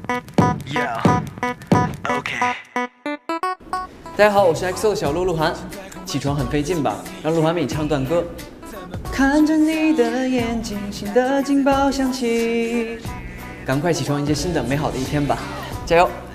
大家好，我是 XO 的小鹿鹿晗。起床很费劲吧？让鹿晗为你唱段歌。看着你的眼睛，心的警报响起。赶快起床，迎接新的美好的一天吧！加油！